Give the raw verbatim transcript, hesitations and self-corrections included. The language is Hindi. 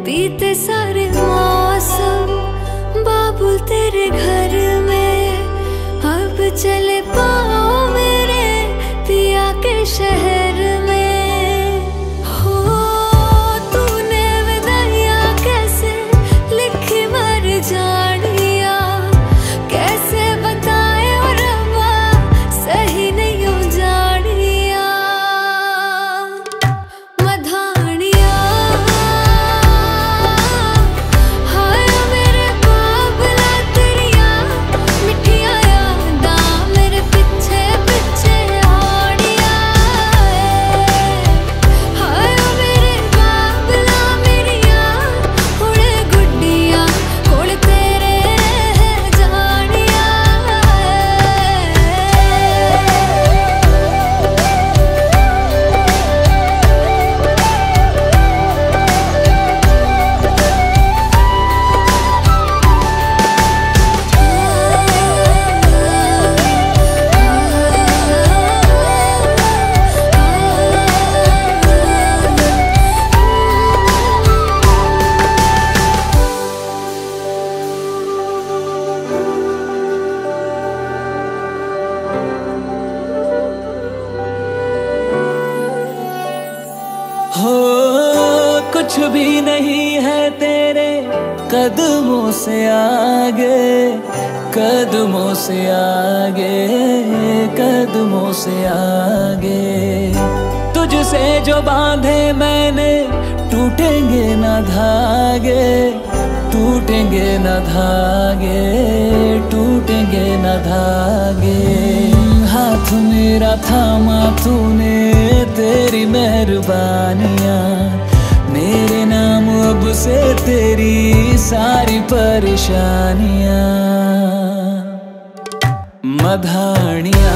बीते सारे मौसम बाबुल तेरे घर में, अब चले पाओ मेरे पिया के शहर में। हो तूने विदाइया कैसे लिखी मर जानिया, कैसे बताए और रब्बा सही नहीं हो जानिया। मधानिया हाय मेरे बाबला तेरिया मिठिया यादा मेरे पिछे पिछे आड़िया। हाय मेरे बाबला मेरिया हुणे गुड्डिया कोल तेरे रह जानिया। हो कुछ भी नहीं है तेरे कदमों से आगे, कदमों से आगे, कदमों से आगे। तुझसे जो बांधे मैंने टूटेंगे ना धागे, टूटेंगे ना धागे, टूटेंगे ना धागे। हाथ मेरा थामा तूने तेरी मेहरबानियाँ, मेरे नाम अब से तेरी सारी परेशानियाँ। मधानिया